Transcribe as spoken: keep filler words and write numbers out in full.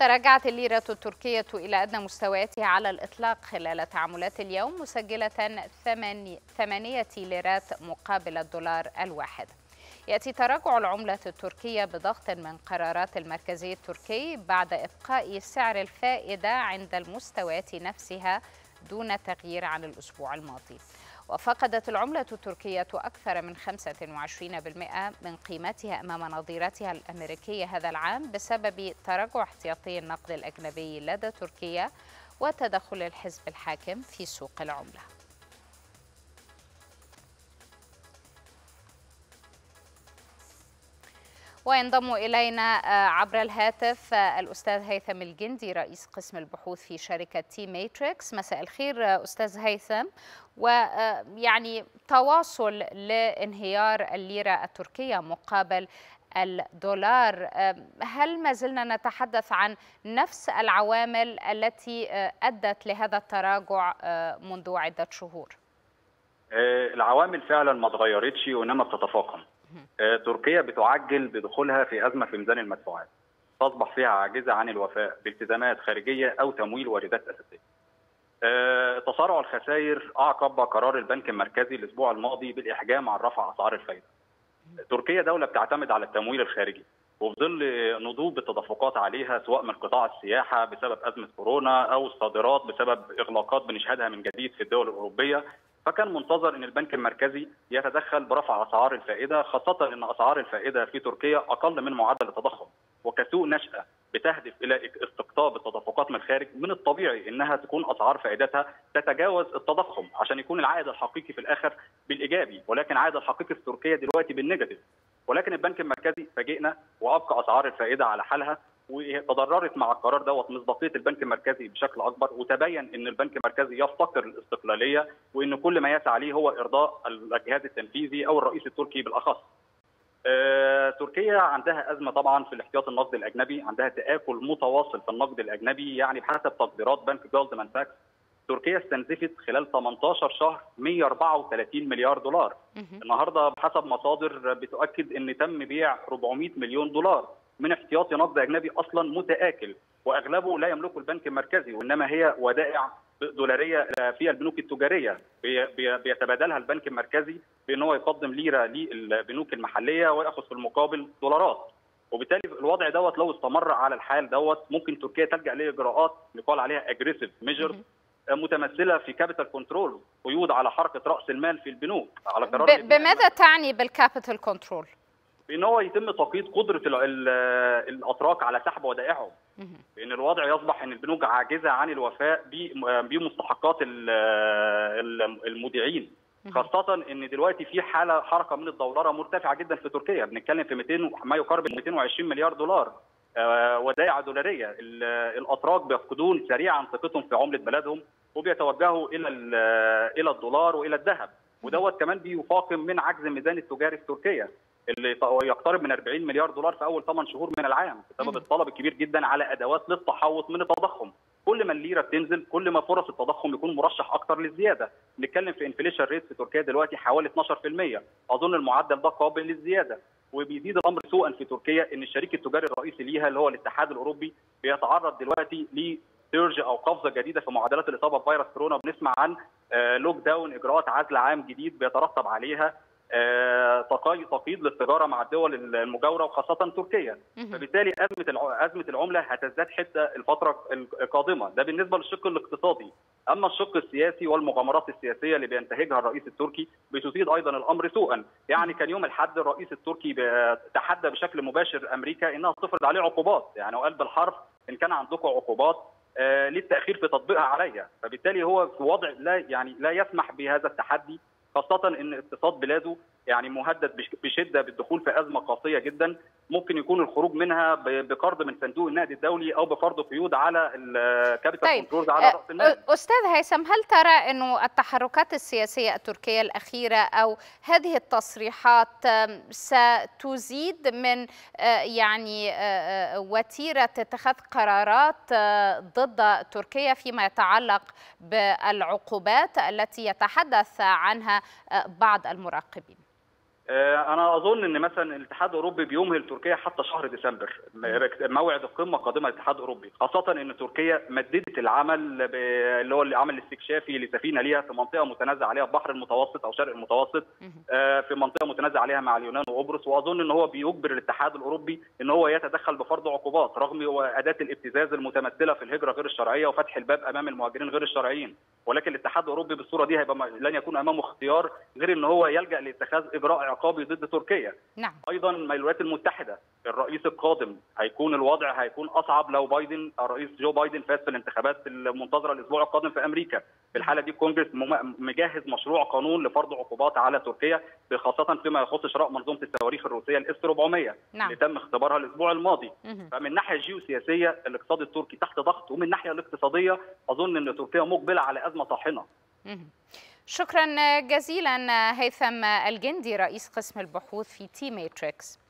تراجعت الليرة التركية إلى أدنى مستوياتها على الإطلاق خلال تعاملات اليوم، مسجلة ثمانية ليرات مقابل الدولار الواحد. يأتي تراجع العملة التركية بضغط من قرارات المركزي التركي بعد إبقاء سعر الفائدة عند المستويات نفسها دون تغيير عن الأسبوع الماضي. وفقدت العملة التركية أكثر من خمسة وعشرين بالمئة من قيمتها أمام نظيرتها الأمريكية هذا العام بسبب تراجع احتياطي النقد الأجنبي لدى تركيا وتدخل الحزب الحاكم في سوق العملة. وينضم إلينا عبر الهاتف الأستاذ هيثم الجندي رئيس قسم البحوث في شركة تي ماتريكس. مساء الخير أستاذ هيثم. ويعني تواصل لانهيار الليرة التركية مقابل الدولار، هل ما زلنا نتحدث عن نفس العوامل التي أدت لهذا التراجع منذ عدة شهور؟ العوامل فعلا ما اتغيرتش وإنما بتتفاقم. تركيا بتعجل بدخولها في أزمة في ميزان المدفوعات، تصبح فيها عاجزة عن الوفاء بالتزامات خارجية أو تمويل واردات أساسية. تسارع الخسائر أعقب قرار البنك المركزي الأسبوع الماضي بالإحجام عن رفع أسعار الفائدة. تركيا دولة بتعتمد على التمويل الخارجي، وفي ظل نضوج التدفقات عليها سواء من قطاع السياحة بسبب أزمة كورونا أو الصادرات بسبب إغلاقات بنشهدها من جديد في الدول الأوروبية، فكان منتظر ان البنك المركزي يتدخل برفع اسعار الفائده، خاصه ان اسعار الفائده في تركيا اقل من معدل التضخم، وكسوق نشأة بتهدف الى استقطاب التدفقات من الخارج من الطبيعي انها تكون اسعار فائدتها تتجاوز التضخم عشان يكون العائد الحقيقي في الاخر بالايجابي، ولكن العائد الحقيقي في تركيا دلوقتي بالنيجاتيف. ولكن البنك المركزي فاجئنا وابقى اسعار الفائده على حالها، وتضررت مع القرار دوت مصداقيه البنك المركزي بشكل اكبر، وتبين ان البنك المركزي يفتقر الاستقلاليه وان كل ما يسعى عليه هو ارضاء الجهاز التنفيذي او الرئيس التركي بالاخص. آه، تركيا عندها ازمه طبعا في الاحتياط النقدي الاجنبي، عندها تاكل متواصل في النقد الاجنبي، يعني بحسب تقديرات بنك جولدمان ساكس تركيا استنزفت خلال ثمانية عشر شهر مئة وأربعة وثلاثين مليار دولار. النهارده بحسب مصادر بتؤكد ان تم بيع أربعمئة مليون دولار من احتياطي نقد اجنبي اصلا متآكل، واغلبه لا يملكه البنك المركزي، وانما هي ودائع دولاريه في البنوك التجاريه بيتبادلها البنك المركزي بان هو يقدم ليره للبنوك المحليه وياخذ في المقابل دولارات. وبالتالي الوضع دوت لو استمر على الحال دوت ممكن تركيا تلجا لاجراءات يقال عليها اجريسيف ميجرز متمثله في كابيتال كنترول، قيود على حركه راس المال في البنوك على قرار. بماذا تعني بالكابيتال كنترول؟ بان هو يتم تقييد قدره الاتراك على سحب ودائعهم، بان الوضع يصبح ان البنوك عاجزه عن الوفاء بمستحقات المودعين، خاصه ان دلوقتي في حاله حركه من الدولاره مرتفعه جدا في تركيا، بنتكلم في مئتين ما يقارب مئتين وعشرين مليار دولار ودائع دولاريه. الاتراك بيفقدون سريعا ثقتهم في عمله بلدهم وبيتوجهوا الى الى الدولار والى الذهب، ودوت كمان بيفاقم من عجز الميزان التجاري في تركيا اللي يقترب من أربعين مليار دولار في اول ثمان شهور من العام بسبب الطلب الكبير جدا على ادوات للتحوط من التضخم. كل ما الليره بتنزل كل ما فرص التضخم يكون مرشح اكثر للزياده. نتكلم في انفليشن ريت في تركيا دلوقتي حوالي اثناشر بالمئة، اظن المعدل ده قابل للزياده، وبيزيد الامر سوءا في تركيا ان الشريك التجاري الرئيسي ليها اللي هو الاتحاد الاوروبي بيتعرض دلوقتي ل سيرج او قفزه جديده في معدلات الاصابه بفيروس كورونا، وبنسمع عن لوك داون، اجراءات عزل عام جديد بيترتب عليها تقييد للتجاره مع الدول المجاوره وخاصه تركيا. فبالتالي ازمه ازمه العمله هتزداد حده الفتره القادمه، ده بالنسبه للشق الاقتصادي. اما الشق السياسي والمغامرات السياسيه اللي بينتهجها الرئيس التركي بتزيد ايضا الامر سوءا. يعني كان يوم الاحد الرئيس التركي تحدى بشكل مباشر امريكا انها تفرض عليه عقوبات، يعني وقال بالحرف ان كان عندكم عقوبات آه للتاخير في تطبيقها عليا. فبالتالي هو في وضع لا يعني لا يسمح بهذا التحدي، خاصة ان اقتصاد بلاده يعني مهدد بشدة بالدخول في أزمة قاسية جدا، ممكن يكون الخروج منها بقرض من صندوق النقد الدولي أو بفرض قيود على الكابيتال طيب. كنترولز على رأس المال. أستاذ هيثم، هل ترى أنه التحركات السياسية التركية الأخيرة أو هذه التصريحات ستزيد من يعني وتيرة اتخاذ قرارات ضد تركيا فيما يتعلق بالعقوبات التي يتحدث عنها بعض المراقبين؟ أنا أظن أن مثلا الاتحاد الأوروبي بيمهل تركيا حتى شهر ديسمبر موعد القمة قادمة للاتحاد الأوروبي، خاصة أن تركيا مددت العمل اللي هو العمل الاستكشافي لسفينة ليها في منطقة متنازع عليها البحر المتوسط أو شرق المتوسط، في منطقة متنازع عليها مع اليونان وقبرص، وأظن أن هو بيجبر الاتحاد الأوروبي أن هو يتدخل بفرض عقوبات رغم أداة الابتزاز المتمثلة في الهجرة غير الشرعية وفتح الباب أمام المهاجرين غير الشرعيين، ولكن الاتحاد الأوروبي بالصورة دي هيبقى لن يكون أمامه اختيار غير أن هو يلجأ لاتخاذ إجراء عقابي ضد تركيا. نعم. ايضا الولايات المتحده الرئيس القادم هيكون الوضع هيكون اصعب لو بايدن الرئيس جو بايدن فاز في الانتخابات المنتظره الاسبوع القادم في امريكا. في الحاله دي الكونجرس مجهز مشروع قانون لفرض عقوبات على تركيا خاصه فيما يخص شراء منظومه الصواريخ الروسيه الاس أربعمية نعم. اللي تم اختبارها الاسبوع الماضي. مه. فمن الناحيه الجيوسياسيه الاقتصاد التركي تحت ضغط، ومن الناحيه الاقتصاديه اظن ان تركيا مقبله على ازمه طاحنه. مه. شكرا جزيلا هيثم الجندي رئيس قسم البحوث في تي ماتريكس.